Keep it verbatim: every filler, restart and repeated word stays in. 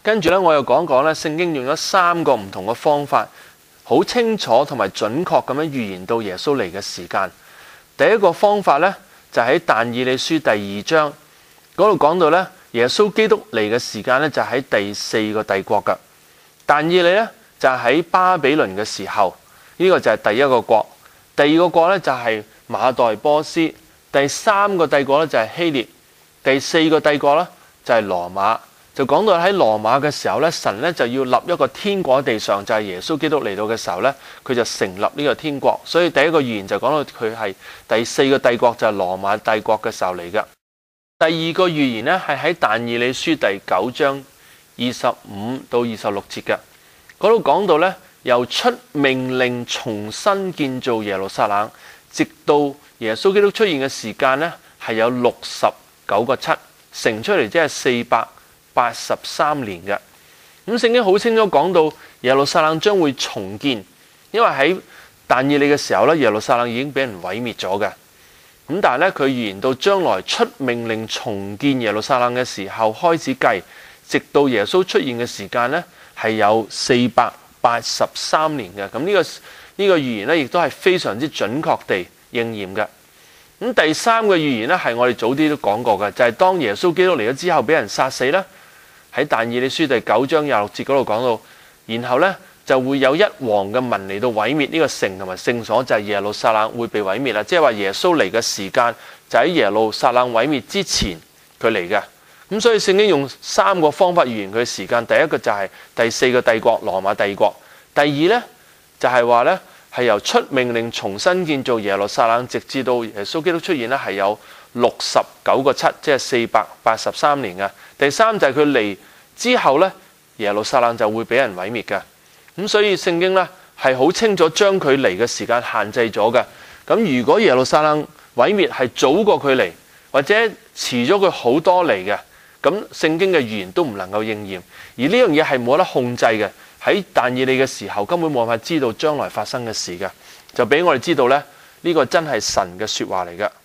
跟住咧，我又講講咧，聖經用咗三個唔同嘅方法，好清楚同埋準確咁樣預言到耶穌嚟嘅時間。第一個方法咧，就喺但以理書第二章嗰度講到咧，耶穌基督嚟嘅時間咧，就喺第四個帝國噶。但以理咧就喺巴比倫嘅時候，呢個就係第一個國。第二個國咧就係馬代波斯。第三個帝國咧就係希臘。第四個帝國咧就係羅馬。就講到喺羅馬嘅時候咧，神咧就要立一個天國喺地上，就係耶穌基督嚟到嘅時候咧，佢就成立呢個天國。所以第一個預言就講到佢係第四個帝國，就係羅馬帝國嘅時候嚟嘅。第二個預言咧係喺但以理書第九章二十五到二十六節嘅嗰度講到咧，由出命令重新建造耶路撒冷，直到耶穌基督出現嘅時間咧係有六十九個七，乘出嚟即係四百八十三年嘅。咁聖經好清楚講到耶路撒冷將會重建，因為喺但以理嘅時候咧，耶路撒冷已經俾人毀滅咗嘅。咁但係咧，佢預言到將來出命令重建耶路撒冷嘅時候開始計，直到耶穌出現嘅時間咧係有四百八十三年嘅。咁呢個呢個預言咧亦都係非常之準確地應驗嘅。咁第三個預言咧係我哋早啲都講過嘅，就係當耶穌基督嚟咗之後俾人殺死啦。喺但以理書第九章廿六節嗰度講到，然後咧就會有一王嘅民嚟到毀滅呢個城同埋聖所，就係耶路撒冷會被毀滅啦。即係話耶穌嚟嘅時間就喺耶路撒冷毀滅之前佢嚟嘅。咁所以聖經用三個方法預言佢嘅時間。第一個就係第四個帝國羅馬帝國。第二咧就係話咧係由出命令重新建造耶路撒冷，直至到耶穌基督出現咧係有六十九個七，即係四百八十三年嘅。第三就係佢嚟之後咧，耶路撒冷就會俾人毀滅嘅。咁所以聖經咧係好清楚將佢嚟嘅時間限制咗嘅。咁如果耶路撒冷毀滅係早過佢嚟，或者遲咗佢好多嚟嘅，咁聖經嘅預言都唔能夠應驗。而呢樣嘢係冇得控制嘅。喺但以理嘅時候根本冇法知道將來發生嘅事嘅，就俾我哋知道咧，呢個真係神嘅說話嚟嘅。